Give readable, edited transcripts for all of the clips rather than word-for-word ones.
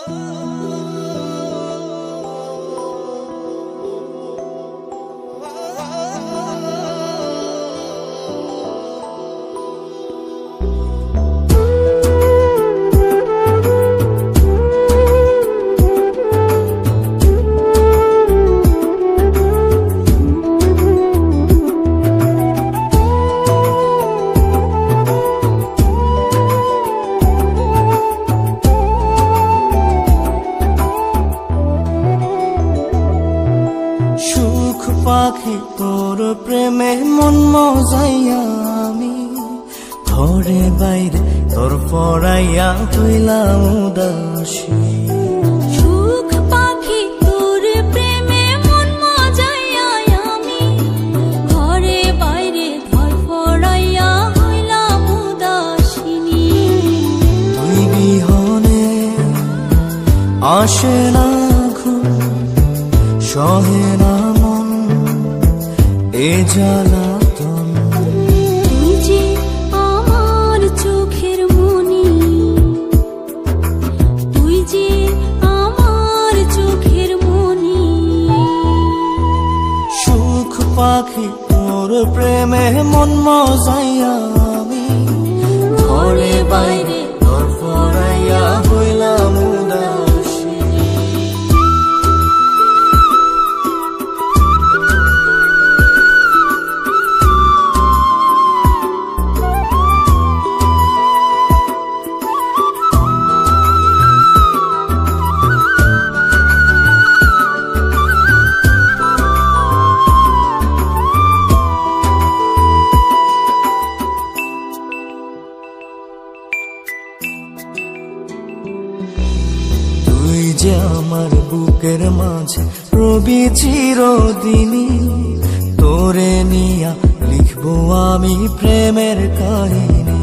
পাখি তোর প্রেমে মন মজাইয়া আমি ঘরে বাইরে তোর পড়াইয়া হইলাম উদাসী। সুখ পাখি তোর প্রেমে মন মজাইয়া আমি ঘরে বাইরে তোর পড়াইয়া হইলাম উদাসিনী। তুই বিহনে আসে না ঘুম, সহে না এ জ্বালাতন। তুই যে আমার চোখের মনি, তুই যে আমার চোখের মনি। সুখ পাখি তোর প্রেমে মন মজাইয়া আমি ঘরে বাইরে তোর পড়াইয়া হইলাম উদাসী। যে আমার বুকের মাঝে রবি চিরদিনই, তোরে নিয়া লিখবো আমি প্রেমের কাহিনী।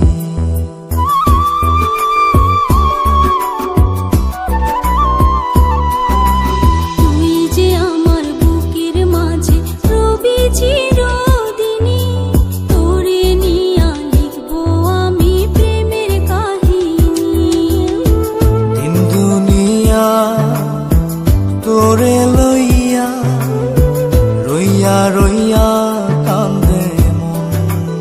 তুই যে আমার বুকের মাঝে রবি চিরদিনই, তোরে নিয়া লিখবো আমি প্রেমের কাহিনী। দিন দুনিয়া তোরে লইয়া রইয়া রইয়া কান্দে মন।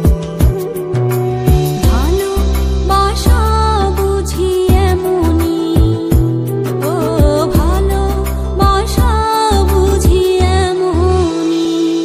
ভালোবাসা বুঝি এমনি, ও ভালোবাসা বুঝি এমনি।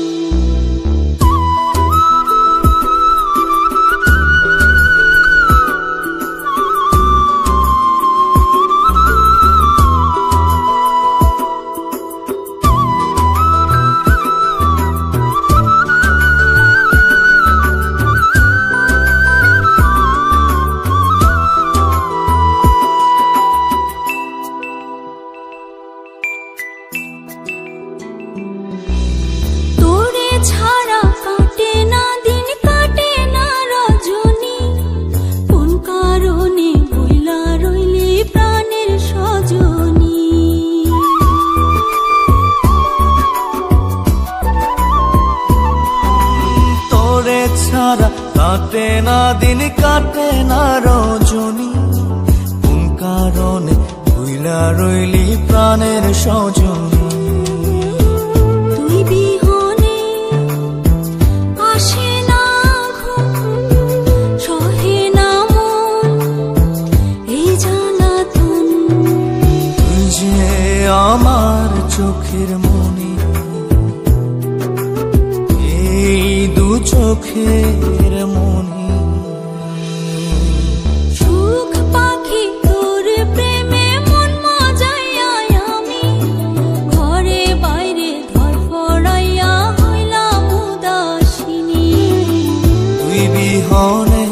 তোরে ছাড়া কাটে না দিন, কাটে না রজনী। কোন কারণে বইলা রইলি প্রাণের সজনী। তোরে ছাড়া কাটে না দিন, কাটে না রজনী। কোন কারণে ভুইলা রইলি প্রাণের সজনী। তুই বিহনে আসে না ঘুম, সহে না মন এই জ্বালাতন। তুই যে আমার চোখের মনি, এই দু চোখের মনি। সুখ পাখি তোর প্রেমে মন মজাইয়া আমি ঘরে বাইরে ধর পড়াইয়া হইলাম উদাসিনী। তুই বিহনে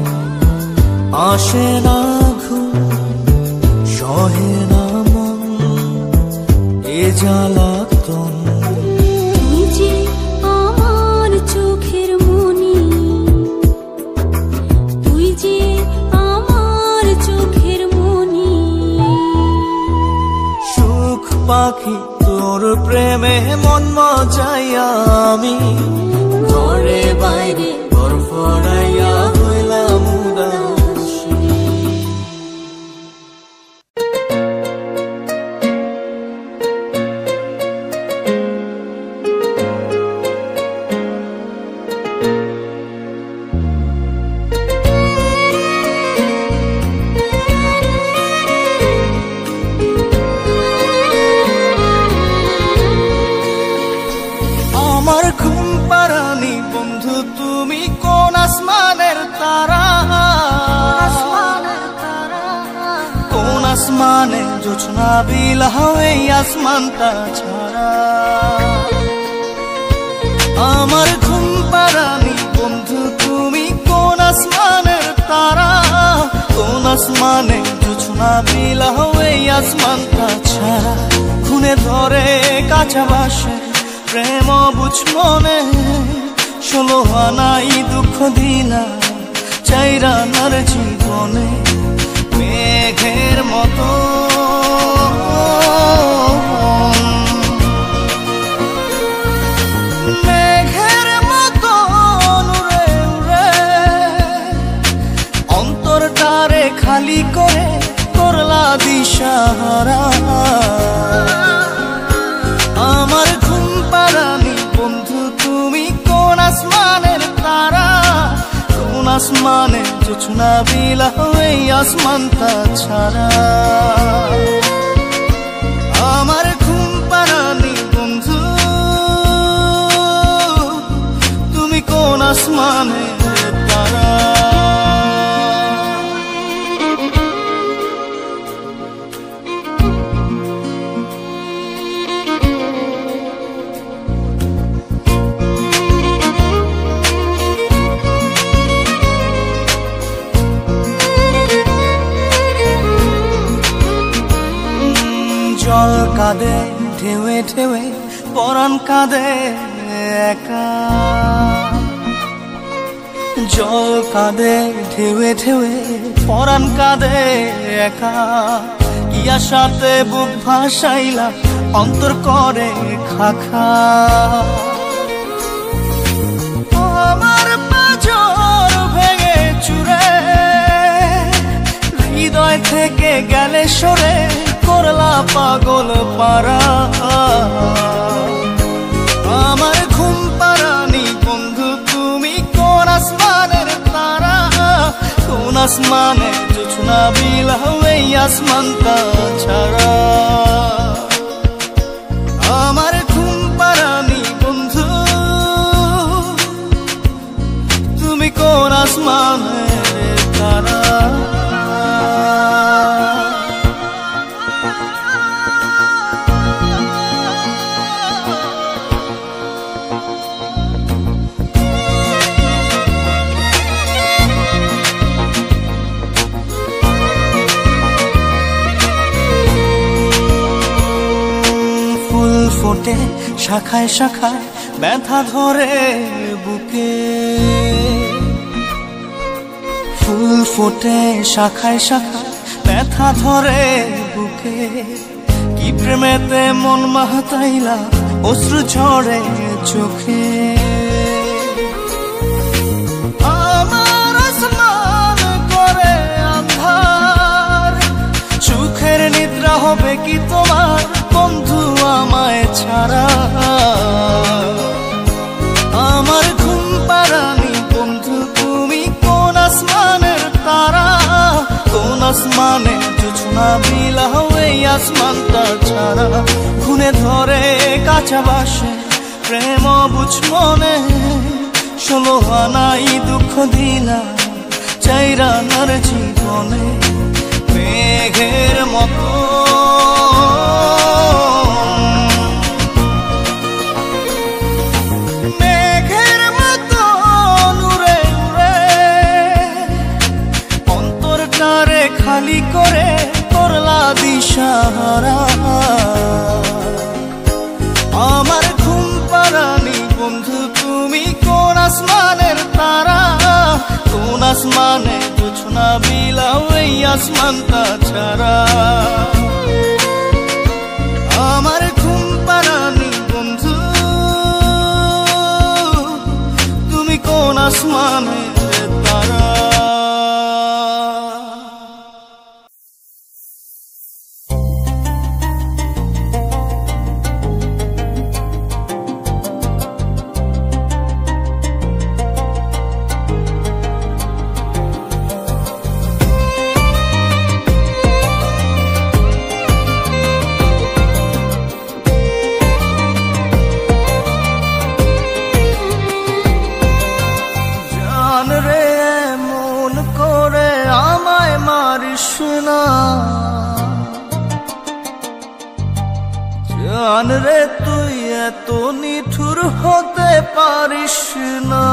আসে না ঘুম, সহে না মন এ জ্বালাতন। তুই যে আমার চোখের মনি, তুই যে আমার চোখের মনি। সুখ পাখি তোর প্রেমে মন মজাইয়া আমি ঘরে বাইরে তোর পড়াইয়া হইলাম উদাসী। আসমানে জোছনা বিলাও এই আসমানটা ছাড়া। আমার ঘুম পাড়ানি বন্ধু তুমি কোন আসমানের তারা, কোন আসমানে জোছনা বিলাও এই আসমানটা ছাড়া। খুনে ধরে কাঁচা বাসে প্রেম বুঝ মনে, 16 আনাই দুঃখ দিলা চাইরানার জীবনে। মেঘের মতো মেঘের মতো উড়ে উড়ে অন্তরটারে খালি করে করলা দিশাহারা। আমার ঘুম পাড়ানি বন্ধু তুমি কোন আসমানের তারা, কোন আসমানে জোছনা বিলাও এই আসমানটা ছাড়া। আমার ঘুম পাড়ানি বন্ধু তুমি কোন আসমানের তারা। জল কাঁদে ঢেউে ঢেউে পরাণ কাঁদে একা, জল কাঁদে ঢেউে ঢেউে পরাণ কাঁদে একা। কি আশাতে বুক ভাসাইলা অন্তর করে খাখা। আমার পাঁজর ভেঙে চুরে হৃদয় থেকে গেলে সরে করলা পাগল পারা। আমার ঘুম পাড়ানি বন্ধু তুমি কোন আসমানের তারা, কোন আসমানে জোছনা বিলাও এই আসমানটা ছাড়া। আমার ঘুম পাড়ানি বন্ধু তুমি কোন আসমানের তারা। ফোটে শাখায় শাখায় ব্যথা ধরে বুকে, ফুল ফোটে শাখায় শাখায় ব্যথা ধরে বুকে। কি প্রেমেতে মন মাতাইলা অশ্রু ঝরে চোখে। আমার আসমান করে আন্ধার, সুখের নিদ্রা হবে কি তোমার বন্ধু আমায় ছাড়া। আমার ঘুম পাড়ানি বন্ধু তুমি কোন আসমানের তারা, কোন আসমানে জোছনা বিলাও এই আসমানটা ছাড়া। খুনে ধরে কাঁচা বাসে প্রেম বুঝ মনে, 16 আনাই দুঃখ দিলা চাইরানার জীবনে। মেঘের মতো মেঘের মতো উড়ে উড়ে অন্তরটারে খালি করে করলা দিশাহারা। আমার ঘুম পাড়ানি বন্ধু তুমি কোন আসমানের তারা, কোন আসমানে জোছনা বিলাও এই আসমানটা ছাড়া। আমার ঘুম পাড়ানি বন্ধু তুমি কোন আসমানের তারা। জান রে তুই এত নিঠুর হতে পারিস না,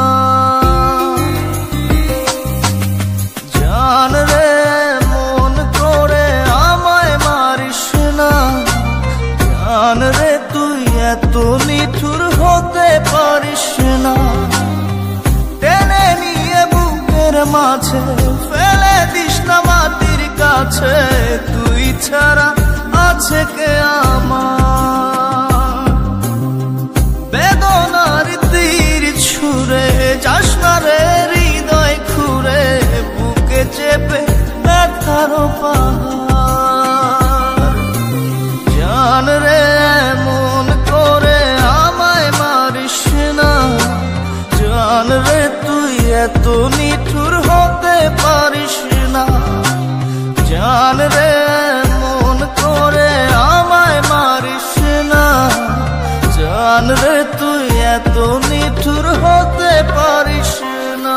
জান রে মন করে আমায় মারিস না, জান রে তুই এত নিঠুর হতে পারিস না। টেনে নিয়ে বুকের মাঝে ফেলে দিস না মাটির কাছে, তুই ছাড়া আছে কে আমার। বেদনার তীর ছুঁড়ে যাস না রে হৃদয় খুঁড়ে, বুকে চেপে ব্যথার পাহাড়। জান রে মন করে আমায় মারিস না, জান রে তুই এত নিঠুর হতে পারিস না, জান রে মন করে আমায় মারিস না, জান রে তুই এত নিঠুর হতে পারিস না।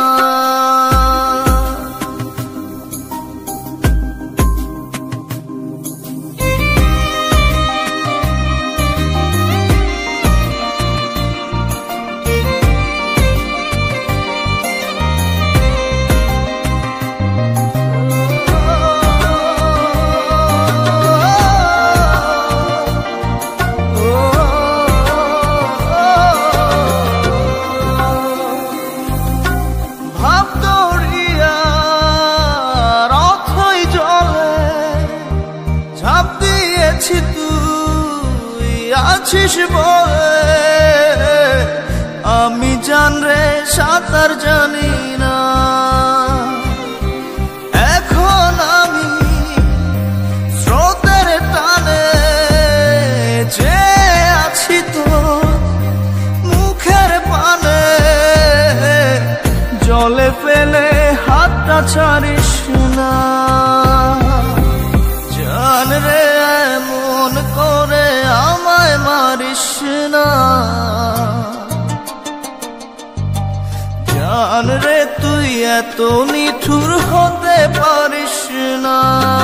আছিস বলে আমি জান রে সাঁতার জানি না, এখন আমি স্রোতের টানে যে আছি তো মুখের পানে, জলে ফেলে হাতটা ছাড়িস না, জান রে মন করে আমায় মারিস না, জান রে তুই এত নিঠুর হতে পারিস না।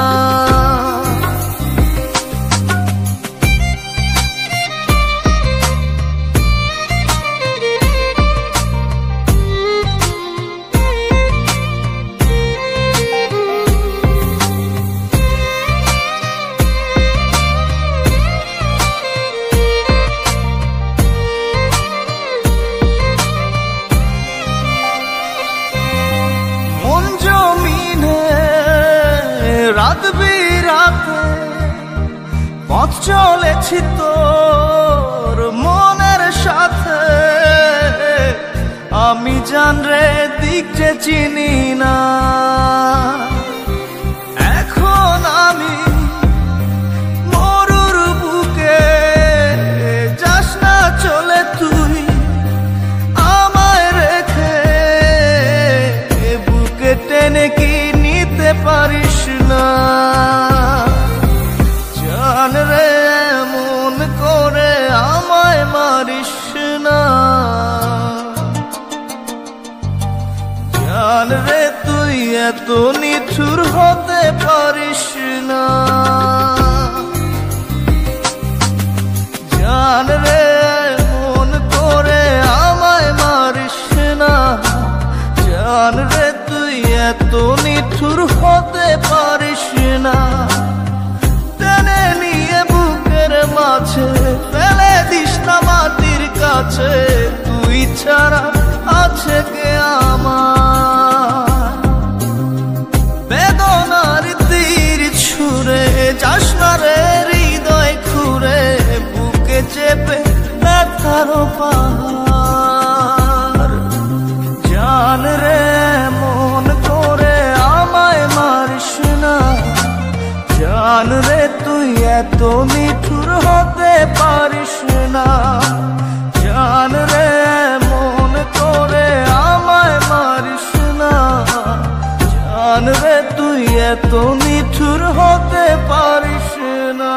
রাত বিরাতে পথ চলেছি তোর মনের সাথে, আমি জান রে দিক যে চিনি না, এখন আমি মরুর বুকে, যাস না চলে তুই আমায় রেখে, বুকে টেনে কি নিতে পারিস না, জান রে মন করে আমায় মারিস না, জান রে তুই এত নিঠুর হতে পারিস না, জান রে মন করে আমায় মারিস না, জান রে তুই এত নিঠুর হতে পারিস না। টেনে নিয়ে বুকের মাঝে ফেলে দিস না মাটির কাছে, তুই ছাড়া আছে কে আমার। বেদনার তীর ছুঁড়ে যাস না রে হৃদয় খুঁড়ে, বুকে চেপে ব্যথার পাহাড়। জান রে মন করে আমায় মারিস না, জান রে তুই এত নিঠুর হতে পারিস না, জান রে মন করে আমায় মারিস না, জান রে তুই এত নিঠুর হতে পারিস না।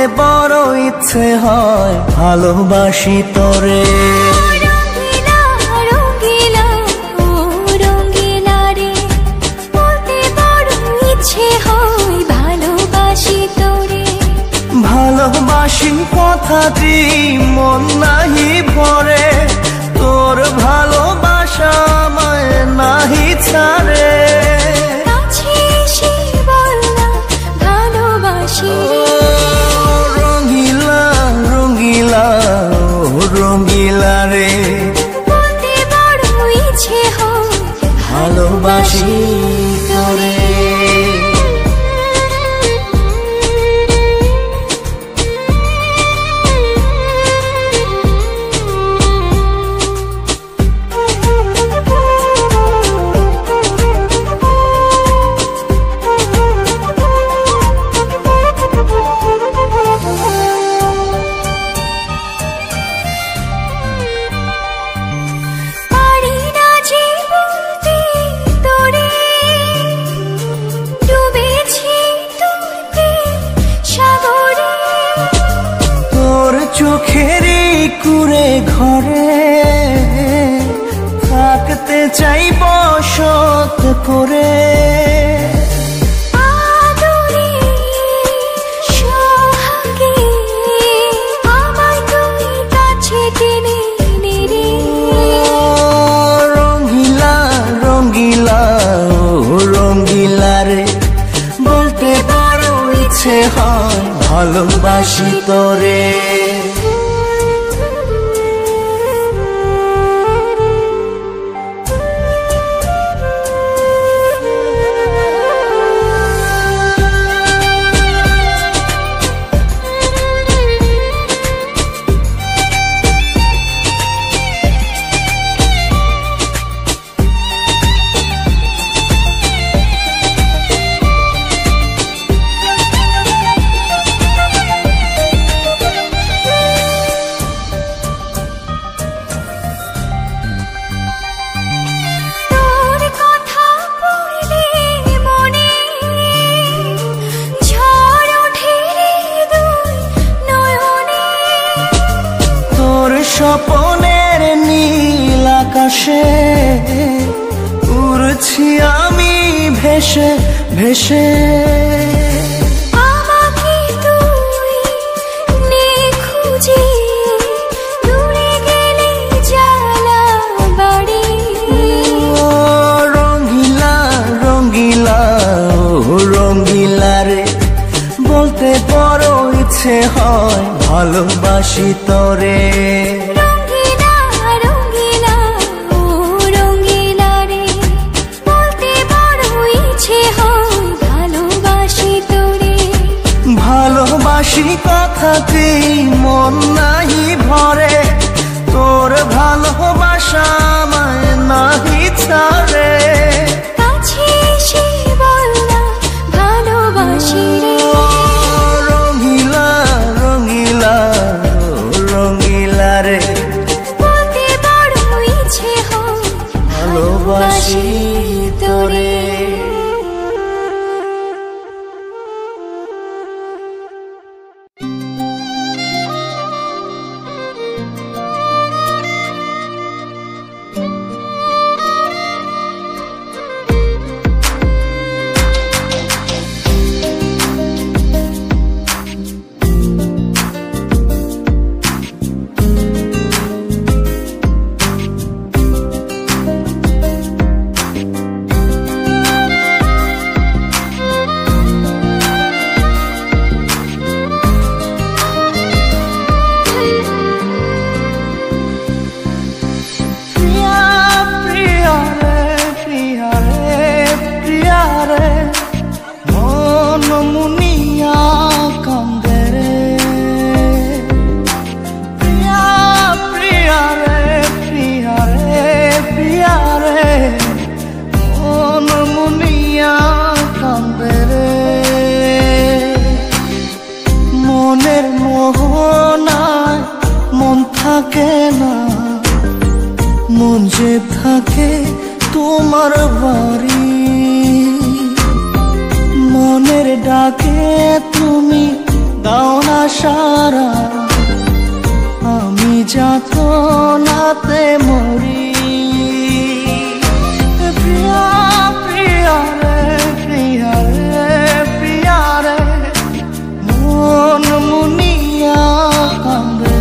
বড় ইচ্ছে হয় ভালোবাসি তোরে। রঙ্গিলা রঙ্গিলা ও রঙ্গিলা রে, বলতে বড় ইচ্ছে হয় ভালোবাসি তোরে। ভালোবাসি কথাটি মন নাহি ভরে, তোর ভালোবাসা আমায় নাহি ছাড়ে। কাছে এসে বল না ভালোবাসি রে। রঙ্গিলা রঙ্গিলা ও রঙ্গিলা রে, বলতে বড় ইচ্ছে হয় ভালোবাসি তোরে। চোখেরই কুড়ে ঘরে থাকতে চাই বসত করে। আদরে সোহাগে আমায় তুই কাছে টেনে নে রে। রঙ্গিলা রঙ্গিলা ও রঙ্গিলা রে, বলতে বড় ইচ্ছে হয় ভালোবাসি তোরে। স্বপনের নীল আকাশে উড়ছি আমি ভেসে ভেসে। আমাকে তুই নে খুঁজে, দূরে গেলে জ্বালা বাড়ে। রঙ্গিলা রঙ্গিলা ও রঙ্গিলা রে, বলতে বড় ইচ্ছে হয় ভালোবাসি তোরে। রঙ্গিলা রঙ্গিলা ও রঙ্গিলা রে, বলতে বড় ইচ্ছে হয় ভালোবাসি তোরে। ভালোবাসি কথাতে মন নাহি ভরে, তোর ভালোবাসা আমায় নাহি ছাড়ে। কাছে এসে বল না ভালোবাসি রে। রঙ্গিলা রঙ্গিলা রঙ্গিলা রে, বলতে বড় ইচ্ছে হয় ভালোবাসি তোরে। থাকে না, মন যে থাকে তোমার বাড়ি। মনের ডাকে তুমি দাও না সারা আমি যাত নাতে মরি প্রিয়া প্রিয়া রে প্রিয়া রে প্রিয়া রে মন মুনিয়া কান্দে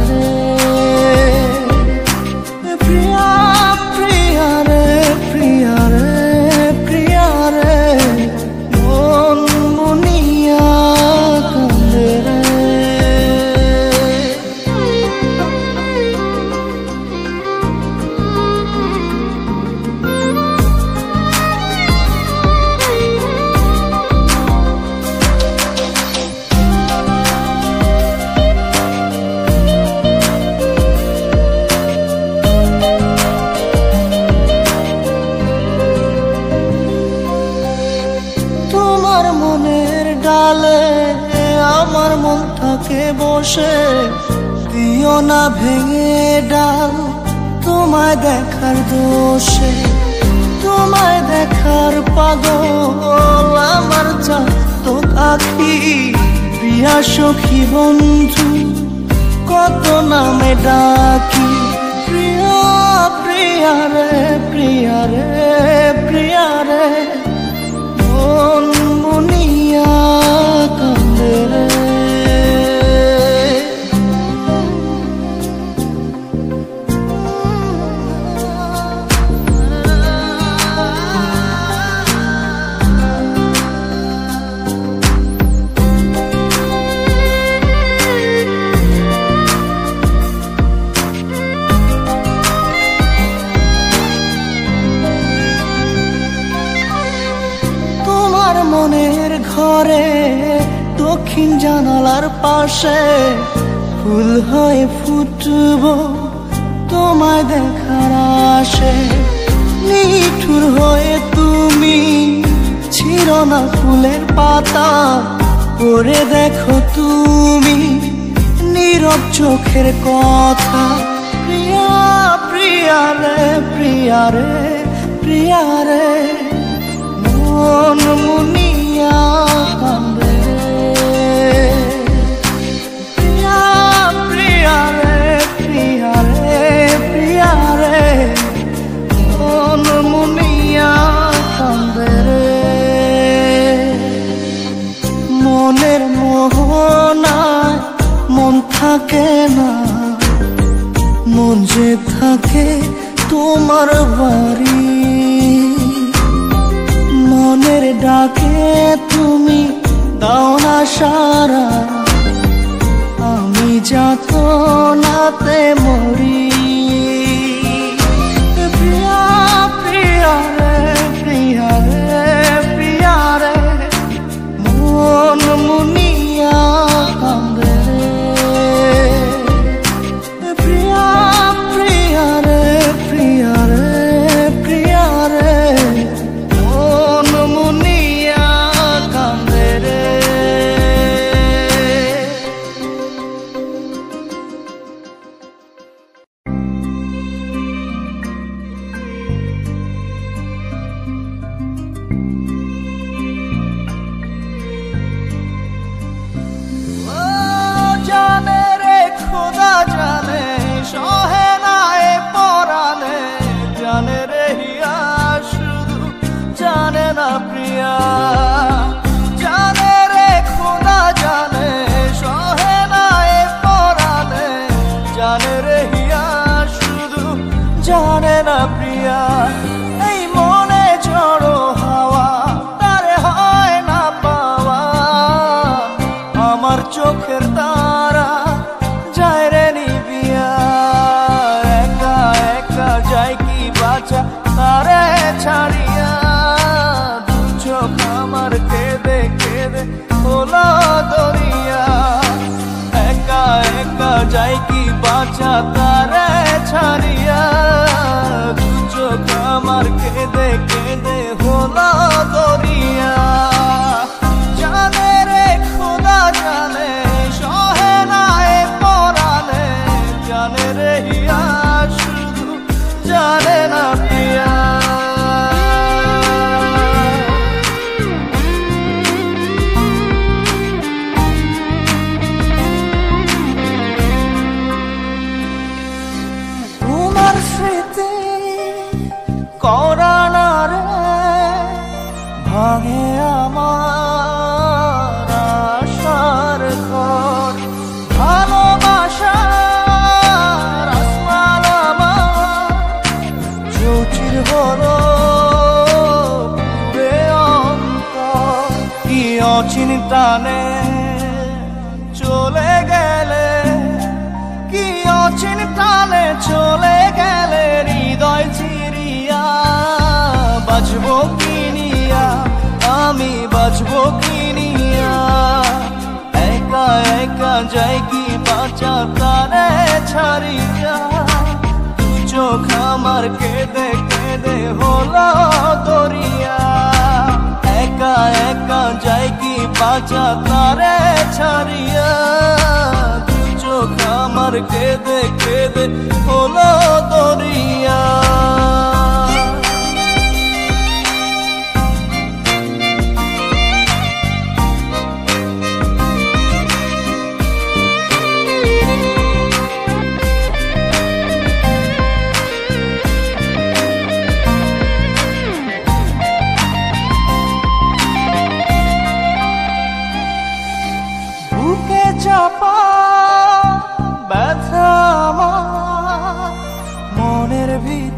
রে প্রিয়া প্রিয়া রে প্রিয়া রে প্রিয়া রে মন মুনিয়া কান্দে রে আমার মন থাকে বসে দিও না ভেঙে ডাল তোমায় দেখার দোষে তোমায় দেখার পাগল আমার চাতক আখি প্রিয়া সখী বন্ধু কত নামে ডাকি প্রিয়া প্রিয়া রে প্রিয়া রে প্রিয়া রে মন মুনিয়া কান্দে রে মনের ঘরে দক্ষিণ জানালার পাশে ফুল হয়ে ফুটব তোমায় দেখার আশে নিঠুর হয়ে তুমি ছিল না ফুলের পাতা পড়ে দেখো তুমি নীরব চোখের কথা প্রিয়া প্রিয়া রে প্রিয়া রে প্রিয়া রে মন মুনিয়া কান্দে প্রিয়া প্রিয়া রে প্রিয়া রে প্রিয়া রে মন মুনিয়া কান্দে রে মনের মোহনায় মন থাকে না মন যে থাকে তোমার বাড়ি মনের ডাকে তুমি দাও না সারা আমি যাত নাতে মরি প্রিয়া প্রিয়া রে প্রিয়া রে প্রিয়া রে মন মুনিয়া কান্দে রে প্রিয়া প্রিয়া রে প্রিয়া রে প্রিয়া রে জানে না প্রিয়া এই মনে ঝড়ো হাওয়া তারে হয় না পাওয়া আমার চোখের তারা যায় রে নিবিয়া একা একা যায় কি বাঁচা তারে ছাড়িয়া দু চোখ আমার কেঁদে কেঁদে হলো দরিয়া একা একা যায় কি বাঁচা তারে ছাড়িয়া দু চোখ আমার কেঁদে কেঁদে হলো দরিয়া জানে রে খোদা জানে সহে না এ পরানে জানে রে হিয়া শুধু জানে না প্রিয়া করা না রে ভাঙে আমার আশার ঘর। ভালোবাসার আসমান আমার চৌচির হলো পুরে অন্তর। কি অচিন টানে চলে গেলে, কি অচিন টানে চলে গেলে হৃদয় চিরিয়া। বাঁচবো কিনিয়া আমি, বাঁচবো কিনিয়া। একা একা যাই কি বাঁচা তারে ছাড়িয়া। দু চোখ আমার কেঁদে কেঁদে হলো দরিয়া। একা একা যাই কি বাঁচা তারে ছাড়িয়া। দু চোখ আমার কেঁদে কেঁদে হলো দরিয়া। চাপা ব্যথা আমার মনের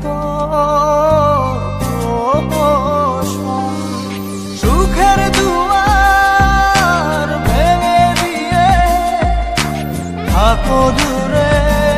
ভিতর। সুখের দুয়ার ভেঙে দিয়ে থাকো দূরে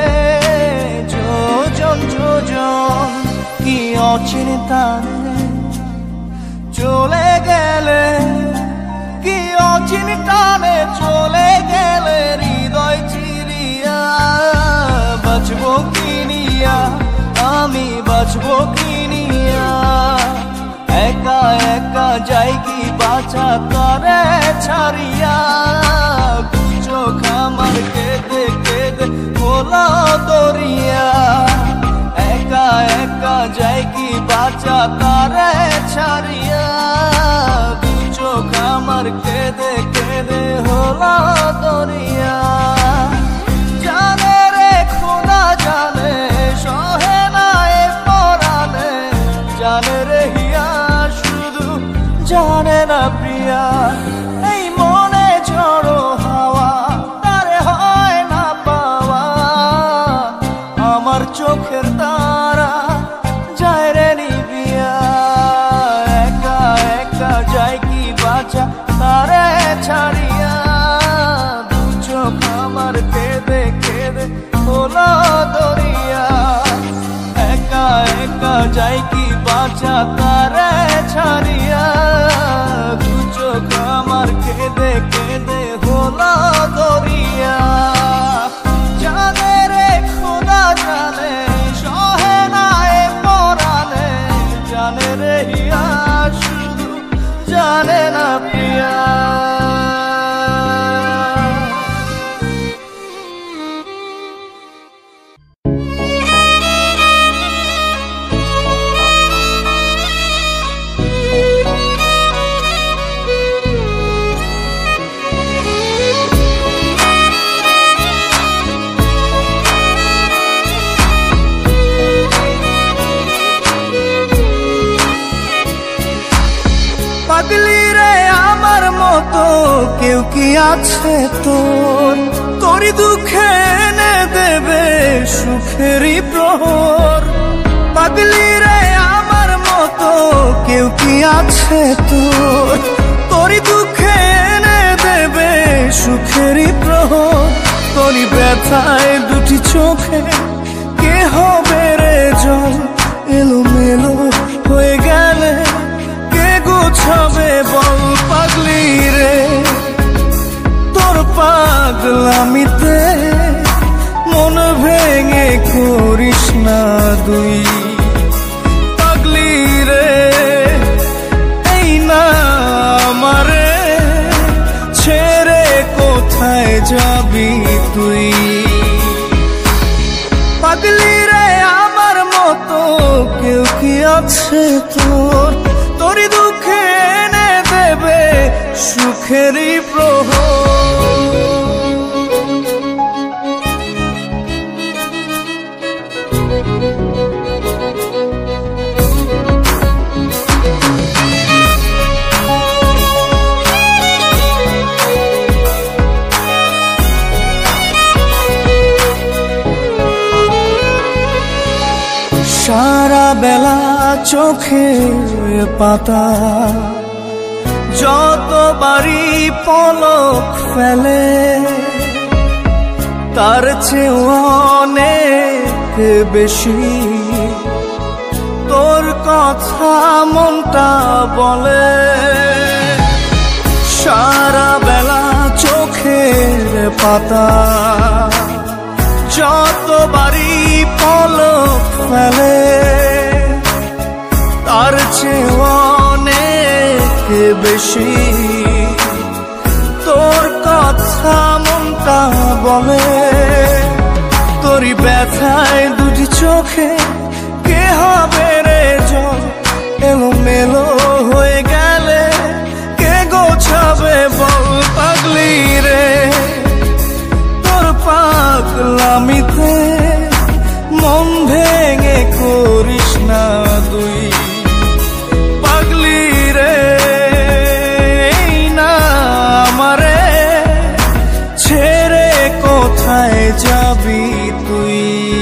যোজন যোজন। কি অচিন টানে চলে গেলে, কি অচিন টানে চলে গেলে হৃদয় চিরিয়া। বাঁচবো কিনিয়া আমি, বাঁচবো কিনিয়া। একা একা যাই কি বাঁচা তারে ছাড়িয়া। দু চোখ আমার কেঁদে কেঁদে হলো দরিয়া। একা একা যাই কি বাঁচা তারে ছাড়িয়া। দু চোখ আমার কেঁদে কেঁদে হলো দরিয়া। জানে রে খোদা জানে সহে না এ পরাণে। জানে রে হিয়া শুধু জানে না প্রিয়া। এই মনে ঝড়ো হাওয়া তারে হয় না পাওয়া। আমার চোখের তারা যায় রে নিবিয়া। একা একা যাই কি বাঁচা তারে ছাড়িয়া। দু চোখ আমার কেঁদে কেঁদে হলো দরিয়া। একা একা যাই কি বাঁচা তারে ছাড়িয়া। দু চোখ আমার কেঁদে কেঁদে হলো দরিয়া। জানে রে খোদা জানে সহে না এ পরাণে। জানে রে হিয়া শুধু জানে না প্রিয়া। পাগলি রে আমার মতো কেউ কি আছে তোর? তোরই দুঃখে এনে দেবে সুখেরই প্রহর। পাগলি রে আমার মতো কেউ কি আছে তোর? তোরই দুঃখে এনে দেবে সুখেরই প্রহর। তোরই ব্যথায় দুটি চোখে কে হবে রে জল? এলোমেলো হয়ে গেলে গুছাবে বল? পাগলি রে তোর পাগলামিতে মন ভেঙে করিস না দুই। পাগলি রে এই না আমারে ছেড়ে কোথায় যাবি তুই? পাগলি রে আমার মতো কেউ কি আছে তোর? তোরই দুঃখে এনে দেবে সুখেরই প্রহর। বেলা চোখের পাতা যতবারই পলক ফেলে তার চেয়ে অনেক বেশি তোর কথা মনটা বলে। সারা বেলা চোখের পাতা যতবারই পলক ফেলে তার চেয়ে অনেক বেশি তোর কথা মনটা বলে। তোরই ব্যথায় দুটি চোখে কে হবে রে জল, এলোমেলো হয়ে গেলে কে গোছাবে বল পাগলি রে। তোর পাগলামিতে মন ভেঙে করিস না তুই পাগলি রে। না আমারে ছেড়ে কোথায় যাবি তুই।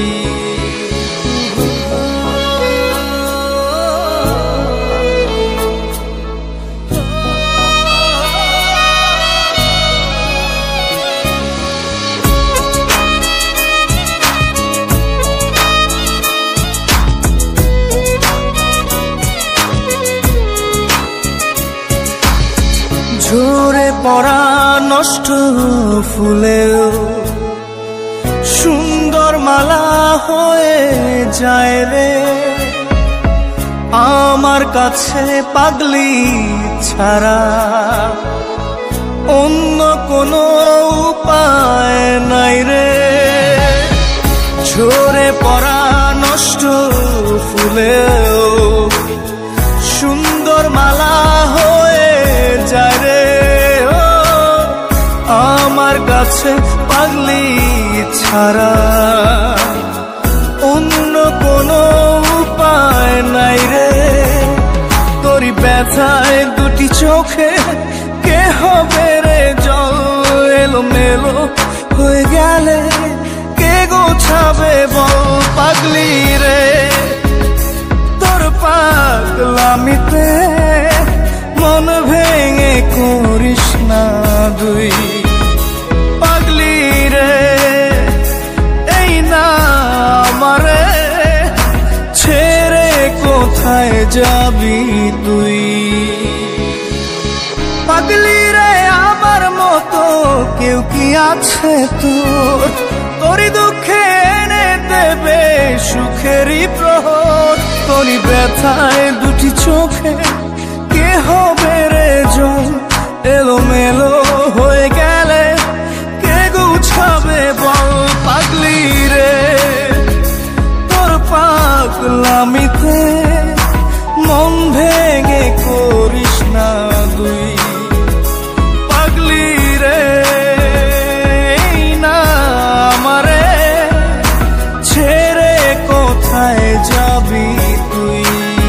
ঝরে পড়া নষ্ট ফুলেও সুন্দর মালা হয়ে যায় রে আমার কাছে পাগলি ছাড়া অন্য কোনো উপায় নাই রে। ঝরে পড়া নষ্ট ফুলেও সুন্দর মালা হয়ে যায় রে আমার কাছে পাগলি ছাড়া অন্য কোনো উপায় নাই রে। তোরই ব্যথায় দুটি চোখে কে হবে রে জল, এলোমেলো হয়ে গেলে কে গোছাবে বল পাগলি রে। তোর পাগলামিতে মন ভেঙে করিস না তুই পাগলি রে। এই না আমারে ছেড়ে কোথায় যাবি তুই পাগলি রে। আমার মতো কেউ কি আছে তোর, তোরই দুঃখে এনে দেবে সুখেরই প্রহর। তোরই ব্যথায় দুটি চোখে কে হবে রে জল, এলোমেলো হয়ে গেলে কে গুছাবে বল পাগলি রে। তোর পাগলামিতে মন ভেঙে করিস না তুই পাগলি রে। না আমারে ছেড়ে কোথায় যাবি তুই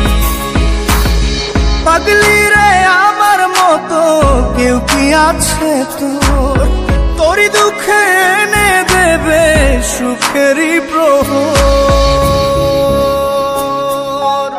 পাগলি রে। আমার মতো কেউ কি আছে তোর, তোরই দুঃখে এনে দেবে সুখেরই প্রহর।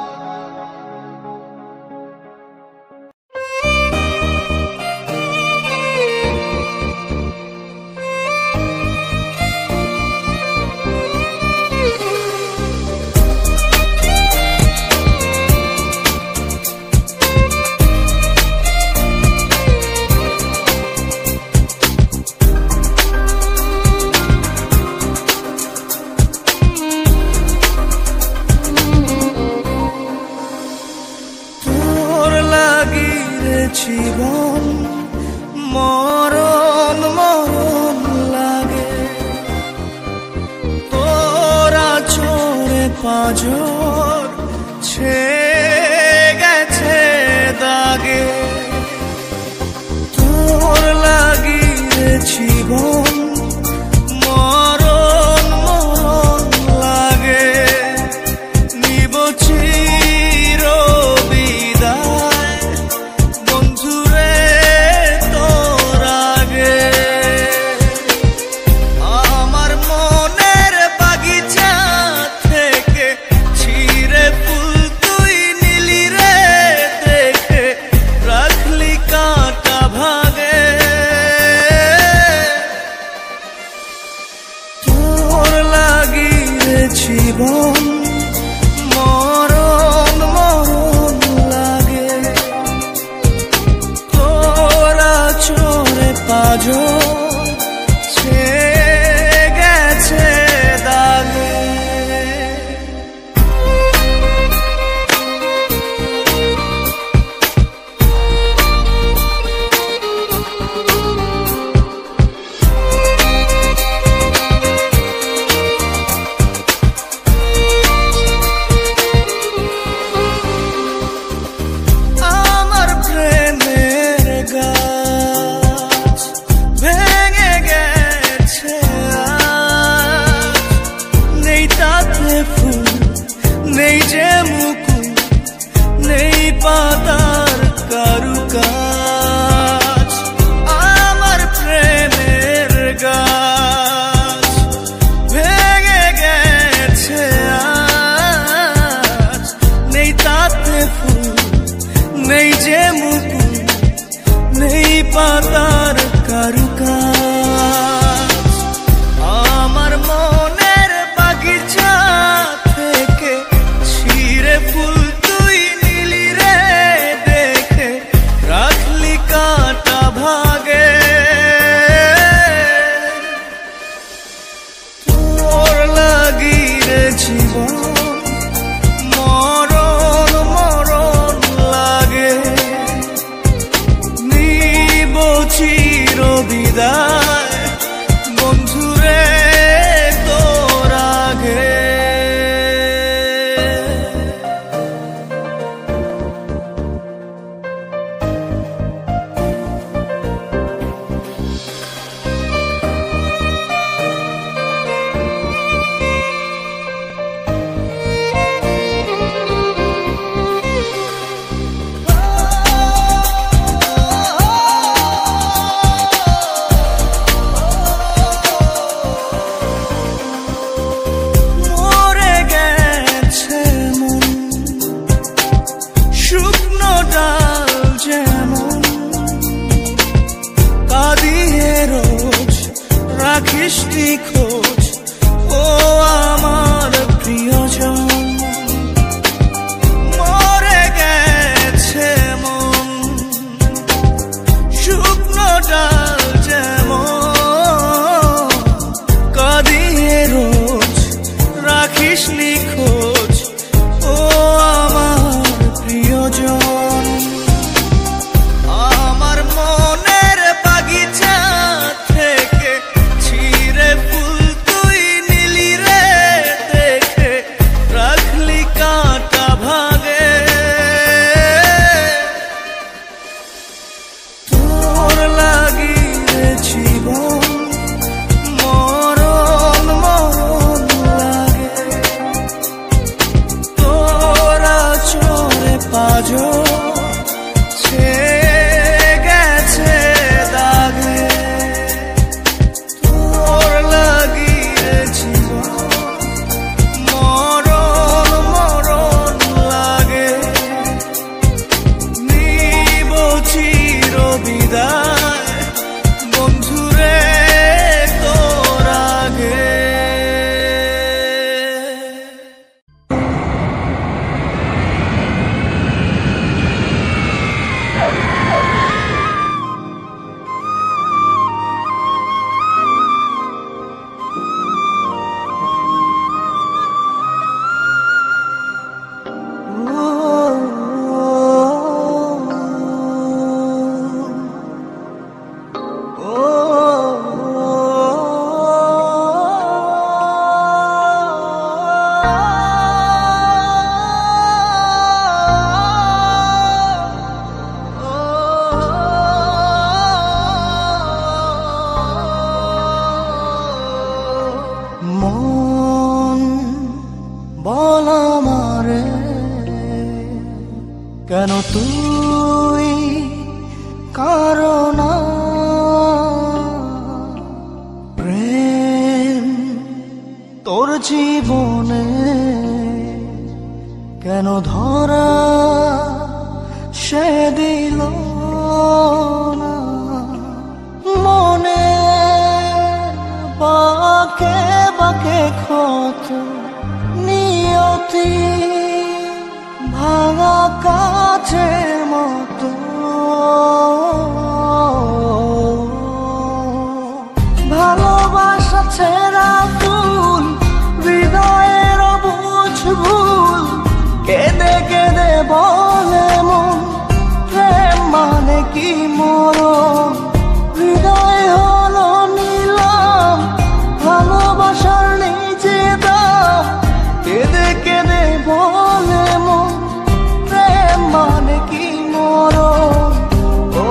জীবন মরণ মরণ লাগে তোরা চোরে পাঁজর ছেয়ে গেছে দাগে। তোর লাগিয়ে জীবন মরণ মরণ লাগে নিব চির বিদায় বন্ধুরে তোর আগে। আমার মনের বাগিচা থেকে ছিঁড়ে পাতার কারুকাজ আমার প্রেমের গাছ ভেঙে গেছে আজ নেই তাতে ফুল নেই যে মুকুল নেই পাতার কারুকাজ আমার মনের বাগিচা থেকে ছিঁড়ে ফুল তুই নিলি রে দেখে রাখলি কাঁটা ভাগে তোর লাগি রে জীবন মরণ মরণ লাগে নিব চির বিদায় বন্ধুরে তোর আগে মরে গেছে মন শুকনো ডাল যেমন কাঁদিয়ে রোজ রাখিস নি খোঁজ ও আমার প্রিয়জন মরে গেছে মন শুকনো ডাল যেমন কাঁদিয়ে রোজ রাখিস নি খোঁজ ও আমার প্রিয়জন আমার মনের বাগিচা থেকে ছিঁড়ে ফুল তুই নিলি রে দেখে রাখলি কাঁটা ভাগে তোর লাগি রে জীবন মরণ মরণ লাগে তোরা চোরে পাজো ছেয়ে গেছে দাগে তোর লাগি রে জীবন মরণ মরণ লাগে নিব চির বিদায় বন্ধুরে তোর আগে মন বল আমারে কেন তুই কারণ প্রেম তোর জীবনে কেন ধরা সে দিল না মনে বাকে বাকে ক্ষত নিয়তি ভাঙা কাছের মতো ভালোবাসা ছেঁড়া ফুল হৃদয়ের বুঝ ভুল কেঁদে কেঁদে বলে মন প্রেম মানে কি মরণ হৃদয় হলো নিলাম ভালোবাসার নিজে দাম কেঁদে কেঁদে বলে মন প্রেম মানে কি মরণ ও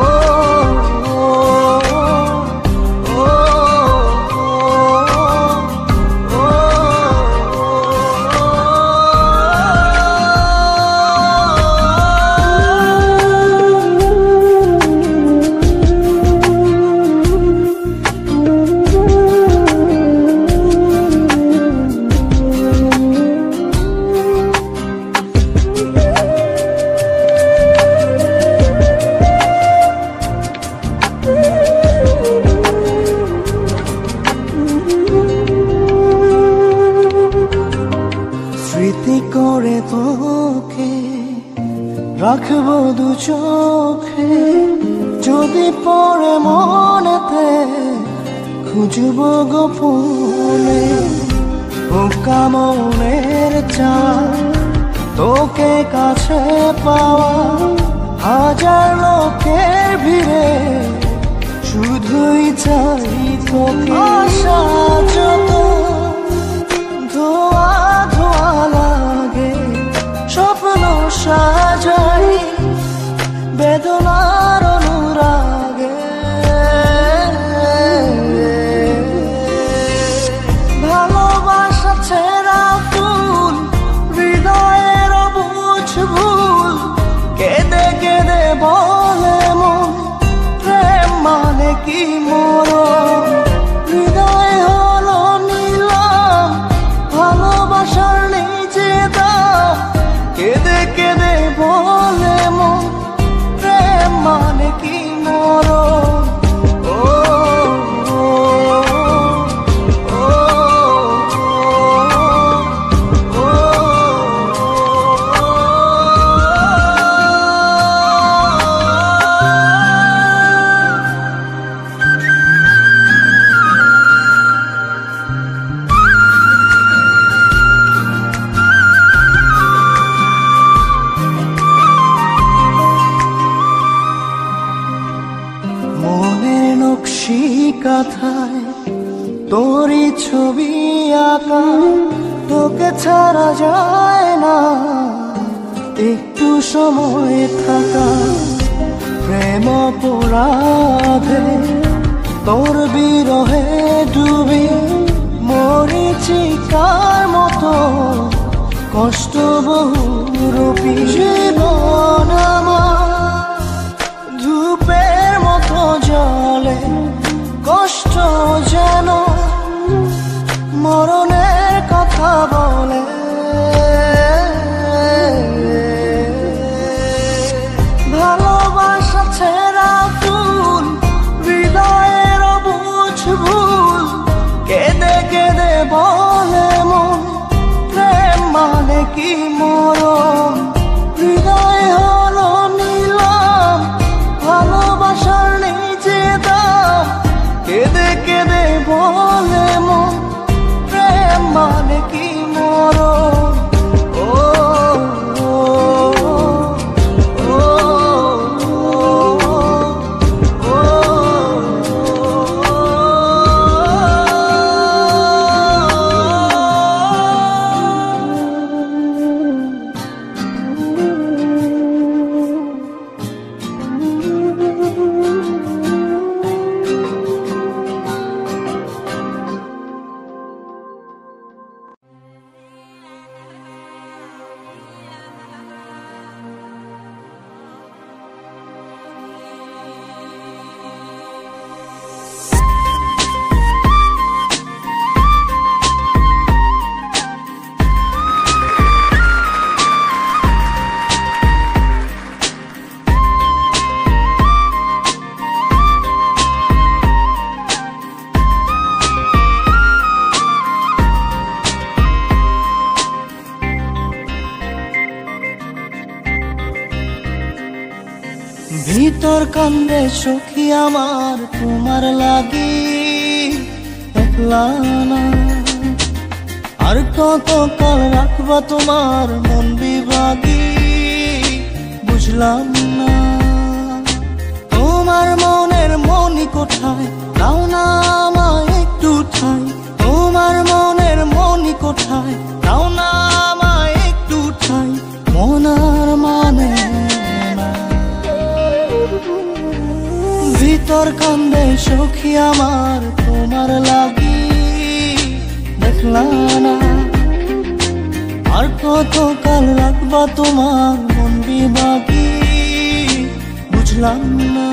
রাখবো দু চোখে, যদি পড়ে মনেতে খুঁজবো গোপনে। বোকা মনের চায় তোকে কাছে পাওয়া, হাজার লোকের ভিড়ে শুধুই চাই তোকে। আশা যত ধোয়া ধোয়া লাগে, স্বপ্ন সাজাই বেদনার অনুরাগে। ভালোবাসা ছেঁড়া ফুল, হৃদয়ের বুঝ ভুল, কেঁদে কেঁদে বলে মন প্রেম মানে কি মরণ। হৃদয় হলো নিলাম, ভালোবাসার নিজে দাম, কেঁদে কেঁদে বলে মন প্রেম মানে কি মরণ। কথায় তোরই ছবি আঁকা, তোকে ছাড়া যায় না একটু সময় থাকা। প্রেম অপরাধে তোর বিরহে ডুবি, মরিচিকার মতো কষ্ট বহুরূপী। জীবন আমার ধূপের মতো জ্বলে, কষ্ট যেন মরণের কথা বলে। ভালোবাসা ছেঁড়া ফুল, হৃদয়ের বুঝ ভুল, কেঁদে কেঁদে বলে মন প্রেম মানে কি মরণ। হৃদয় হলো নিলাম, ভালোবাসার নিজে দাম, কেঁদে কেঁদে বলে মন প্রেম মানে কি মরণ। ভিতর কান্দে সখী আমার তোমার লাগি, একলা না আর কত কাল রাখবা তোমার মন বিভাগী। বুঝলাম না তোমার মনের মনি কোথায়, দাও না আমায় একটু ঠাই। তোমার মনের মনি কোথায়, দাও না আমায় একটু ঠাই। মনার মানে ভিতর কান্দে সখী আমার তোমার লাগি, দেখলা না আর কত কাল রাখবা তোমার মন বিভাগী। বুঝলাম না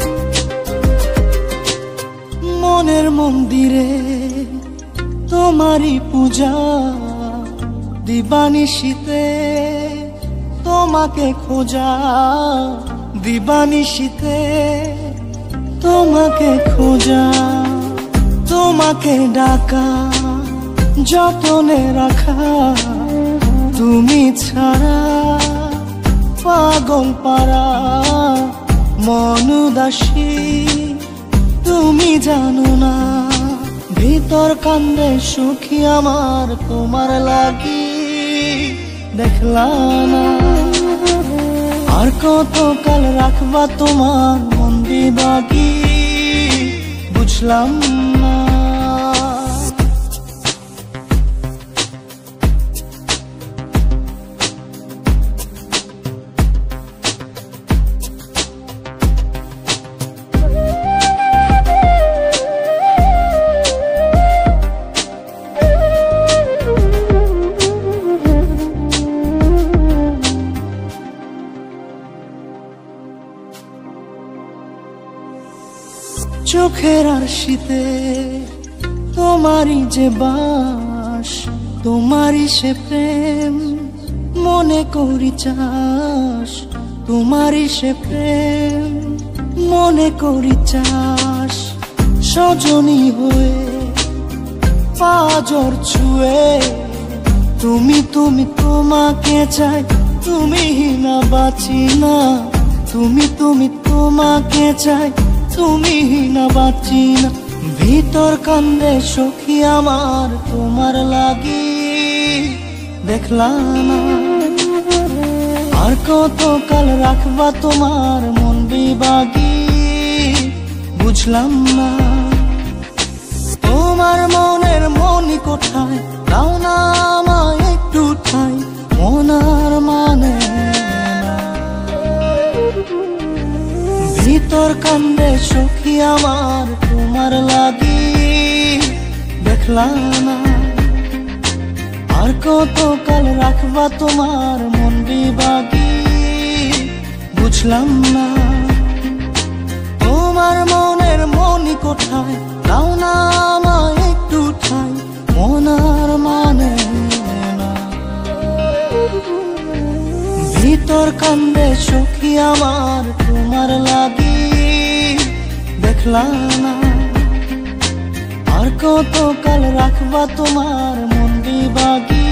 মন্দিরে তোমার তোমারই পূজা দিবানিশীতে তোমাকে খোঁজা দিবানিশীতে তোমাকে খোঁজা তোমাকে ডাকা যতনে রাখা তুমি ছাড়া পাগল পারা মন উদাসী তুমি জানো না ভিতর কান্দে সুখী আমার তোমার লাগি দেখলা না আর কত কাল রাখবা তোমার মন বিভাগী বুঝলাম না চোখের আরশিতে তোমারই যে বাস তোমারই সে প্রেম মনে করি চাস তোমারই সে প্রেম মনে করি চাস সজনী হয়ে পাজর ছুঁয়ে তুমি তুমি তোমাকে চাই তুমি না বাঁচি না তুমি তুমি তোমাকে চাই তুমি না বাঁচি না ভিতর কান্দে সখী আমার তোমার লাগি দেখলা না আর কত কাল রাখবা তোমার মন বিভাগী বুঝলাম না তোমার মনের মনি কোঠায় দাও না আমায় একটু ঠাই মনার মানে ভিতর কান্দে সখী আমার তোমার লাগি দেখলা না আর কত কাল রাখবা তোমার মন বিভাগী বুঝলাম না তোমার মনের মনি কোঠায় দাও না আমায় একটু ঠাই মনার মানে না ভিতর কান্দে সখী আমার তোমার লাগি দেখলা না আর কত কাল রাখবা তোমার মন বিভাগী